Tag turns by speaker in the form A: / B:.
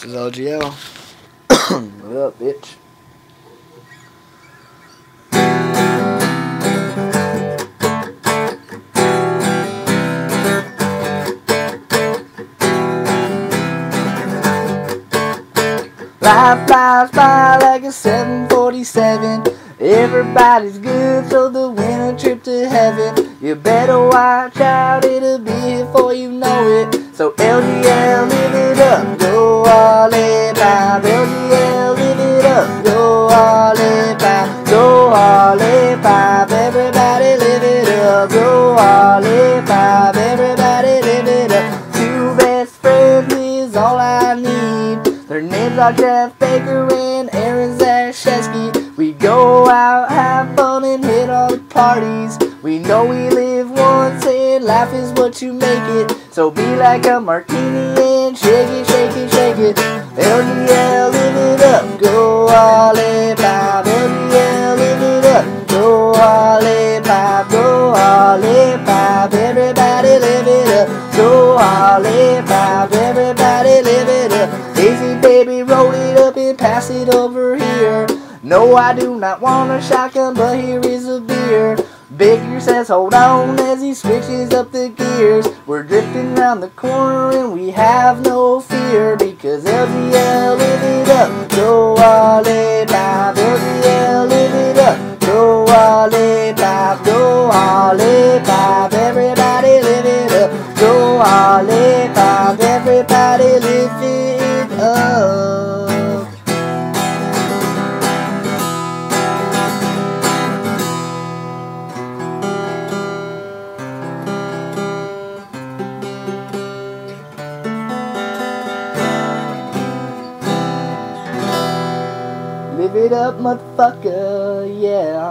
A: This is LGL. What up, bitch? Life flies by like a 747. Everybody's good, so they win a trip to heaven. You better watch out, it'll be here before you know it. So LGL, live it up, go all in, vibe. LGL, live it up, go all in, vibe. Go all in, vibe. Everybody live it up, go all in, vibe. Everybody live it up. Two best friends is all I need. Their names are Jeff Baker and Aaron Zashesky. We go out, have fun, and hit all the parties. We know we live once, and life is what you make it. So be like a martini and shake it, shake it, shake it. LGL, live it up, go all in, vibe. LGL, live it up, go all in, vibe. Go all in, vibe. Everybody live it up, go all in, vibe. Everybody live it up. Easy, baby, roll it up and pass it over here. No, I do not want a shotgun, but here is a beer. Baker says hold on as he switches up the gears. We're drifting around the corner and we have no fear, because LGL, live it up, go all in, vibe. LGL, live it up, go all in, vibe. Go all in, vibe. Everybody live it up, go all in, vibe. Everybody live it up. Live it up, motherfucker, yeah.